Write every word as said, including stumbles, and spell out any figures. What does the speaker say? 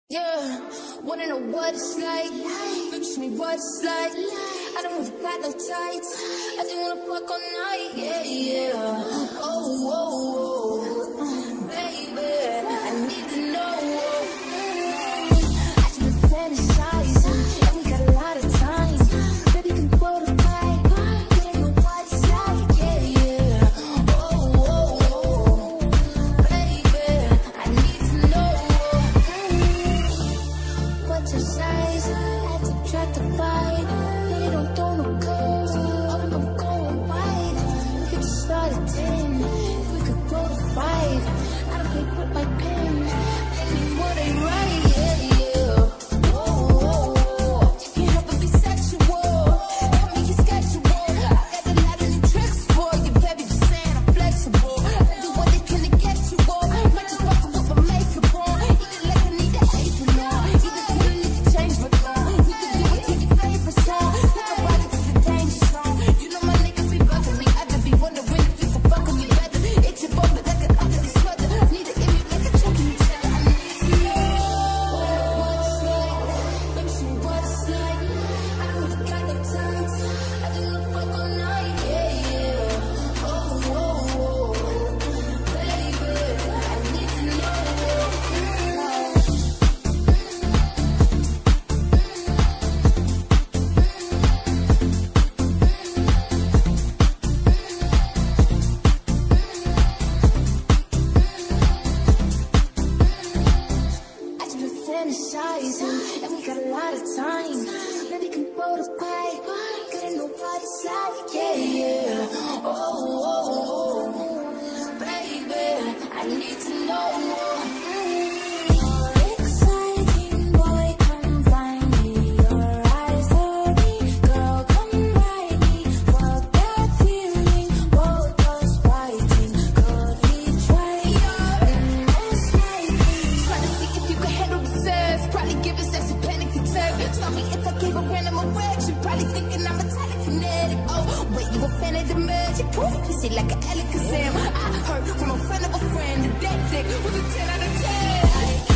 Yeah, wanna know what it's like? Bitch, me what it's like? I don't really got no tights. I just wanna fuck all night. Yeah, yeah. Oh, whoa, whoa, baby, I need to know. I just been fantasizing, and we got a lot of time. Baby, can go to fight. You don't know what it's like. Yeah, yeah. Oh, whoa, whoa, baby, I need to know. What's your size? I have to try to fight. They don't do no girls. I'm not going wide. We could just start at ten. If we could go to five. I don't play with my pen. Tell me what I write. Yeah, yeah. Whoa, whoa, whoa. You can't help but be sexual. Tell me you're schedule. I got a lot of new tricks for you, baby. Just saying I'm flexible. I do what they can to get you on. Might just walk with my makeup on. Eat it like I need the apron on. Either kill it if you change my gun. You can do it to your favorite song. Think about it, it's a danger song. You know my niggas be bugging me. I could be wondering if you can fuck with me better. It's your bumper like an ugly sweater. Need an image like a choking each other. I need to know what it's like. Let me see what it's like. I don't really got no time. I just wanna fuck all night. Yeah, yeah. Oh, whoa, whoa, baby, I need to know. I just been fantasizing, and we got a lot of time. Maybe can go to fight. Gotta know what it's like. Yeah, yeah. Oh, oh, oh, baby, I need to know. Exciting boy, come find me. Your eyes are me, girl, come ride me. Fuck that feeling, both us fighting. Could we try? Most likely. Try to see if you can handle the sex. Probably give us sex a panic attack. Tell me if I gave a random erection. Probably thinking I'm a telekinetic. Oh, wait, you a fan of the magic? Proof, pussy like an Alakazam. I heard from a friend of a friend that that dick was a ten out of ten.